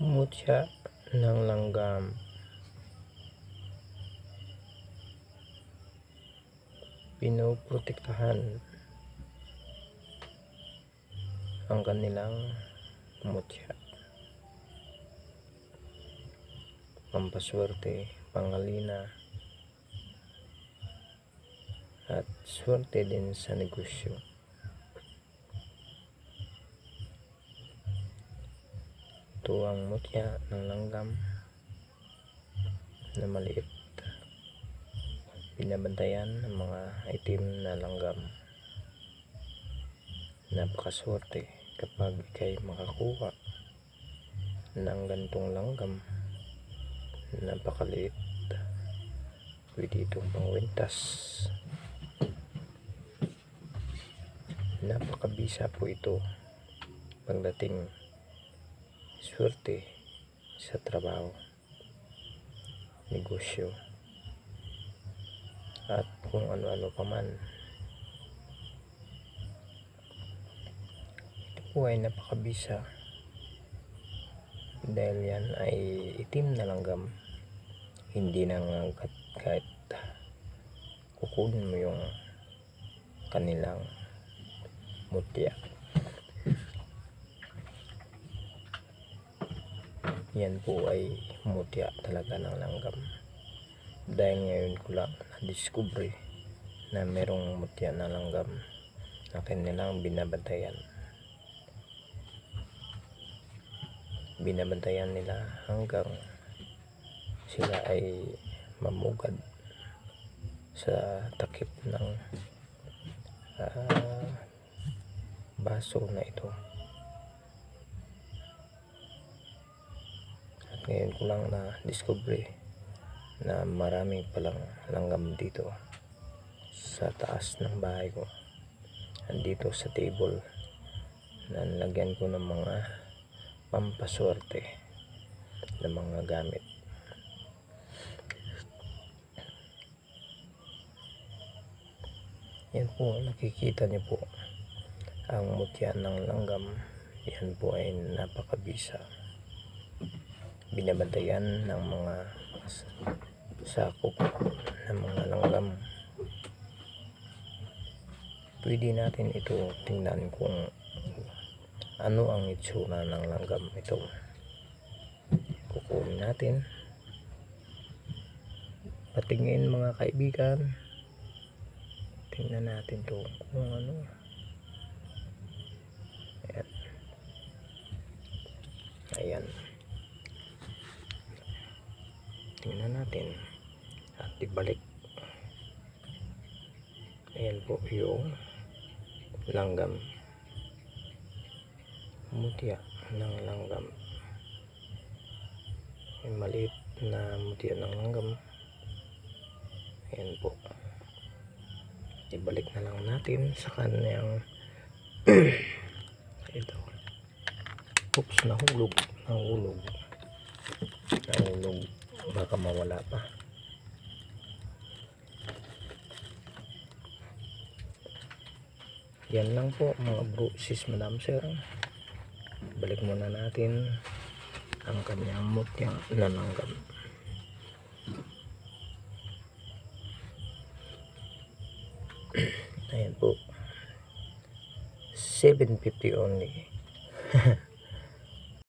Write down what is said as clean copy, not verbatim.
Mutya ng langgam. Pinoprotektahan ang kanilang mutya. Pampaswerte, pangalina, at swerte din sa negosyo. Ito ang mutya ng langgam na maliit. Binabantayan ng mga itim na langgam. Napakaswerte kapag ikay makakuha ng gantong langgam. Napakaliit. Pwede itong pangwintas. Napakabisa po ito pagdating swerte sa trabaho, negosyo, at kung ano-ano pa man. Ito po ay napakabisa dahil yan ay itim na langgam, hindi nangangagat kahit kukunin mo yung kanilang mutya. Yan po ay mutya talaga ng langgam. Dahil ngayon ko lang na-discover na merong mutya na langgam na kanilang binabantayan. Binabantayan nila hanggang sila ay mamugad sa takip ng baso na ito. At ngayon ko lang na-discover na maraming palang langgam dito sa taas ng bahay ko. Andito sa table na nilagyan ko ng mga pampaswerte na mga gamit. Yan po, nakikita niyo po ang mutya ng langgam. Yan po ay napakabisa. Binabantayan ng mga sakop ng mga langgam. Pwede natin ito tingnan kung ano ang itsura ng langgam ito. Kukunin natin, patingin mga kaibigan, tingnan natin to kung ano. Ayan. Ayan. Tingnan natin at ibalik. Ayan po yung langgam, mutya ng langgam. Yung maliit na mutya ng langgam. Ayan po, ibalik na lang natin sa kanyang ito. Oops, nahulog, baka mawala pa. Yan lang po mga bro, sis, madam, sir. Balik muna natin ang kanyang mutya na langgam. Ayan po, 750 only.